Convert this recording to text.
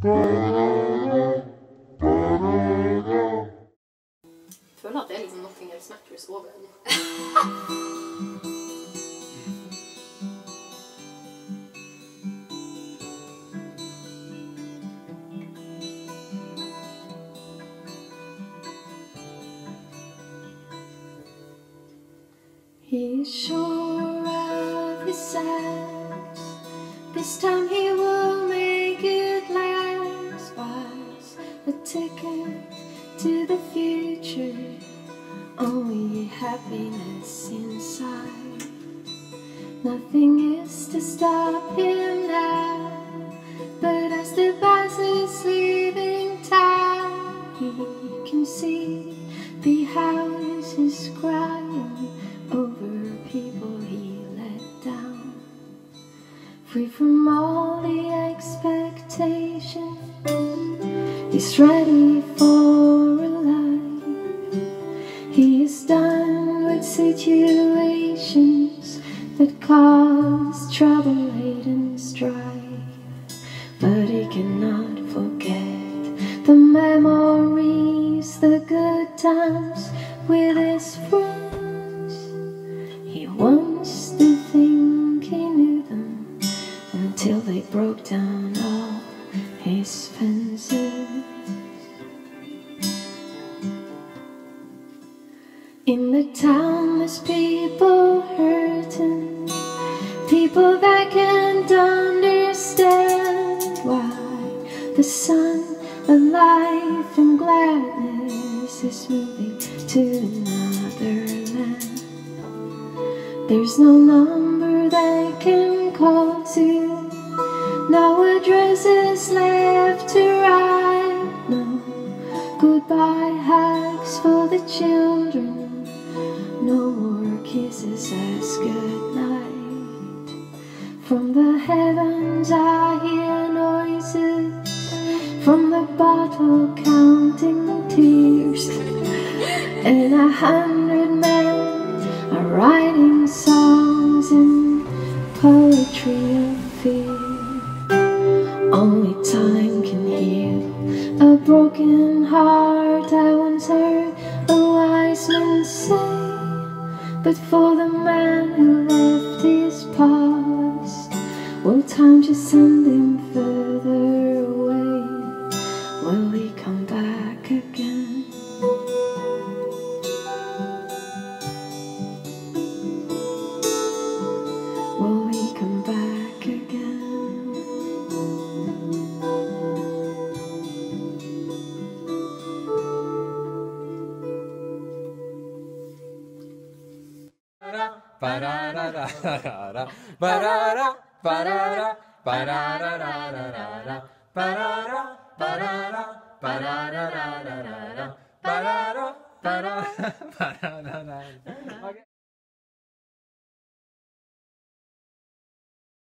føler at det liksom Nothing Else Matters over den. He's sure of his ass. This time he will make it last. Buys a ticket to the future. Only happiness inside. Nothing is to stop him now. But as the bus is leaving town, he can see the houses crying over people he let down. Free from all the expectation, he's ready for a life. He is done with situations that cause trouble, hate and strife. But he cannot forget the memories, the good times with his friends. He wants to think he knew them until they broke down all his fences. In the town there's people hurting, people that can't understand why the sun of life and gladness is moving to another land. There's no number they can call to, no addresses left to write, no goodbye hugs for the children, no more kisses as goodnight. From the heavens I hear noises, from the bottle counting tears, and 100 men are writing songs and poetry of fear. Only time can heal a broken heart, I once heard a wise man say. But for the man who left his past, will time just send him further away? Will he come back again? Will he come back again? Ba-da-da-da-da-da, ba-da-da, ba-da-da, ba-da-da-da-da-da, ba-da-da, ba-da-da, ba-da-da-da-da-da, ba-da-da, ba-da-da, ba-da-da-da. Okay.